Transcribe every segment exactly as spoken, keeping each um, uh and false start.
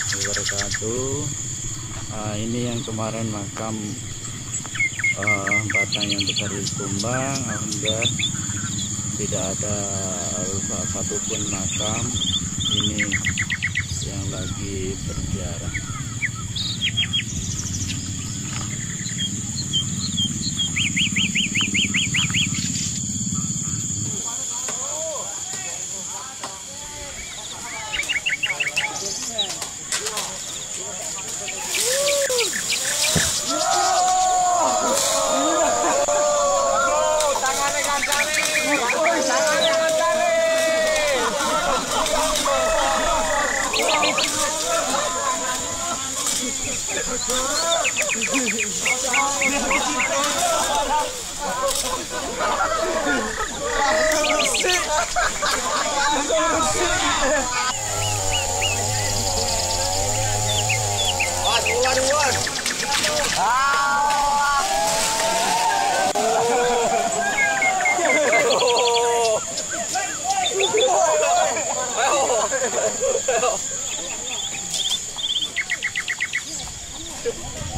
wabarakatuh. Uh, ini yang kemarin makam uh, batang yang besar ditumbang. Alhamdulillah tidak ada satupun makam ini yang lagi berziarah.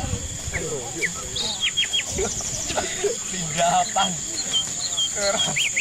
Pinggapan.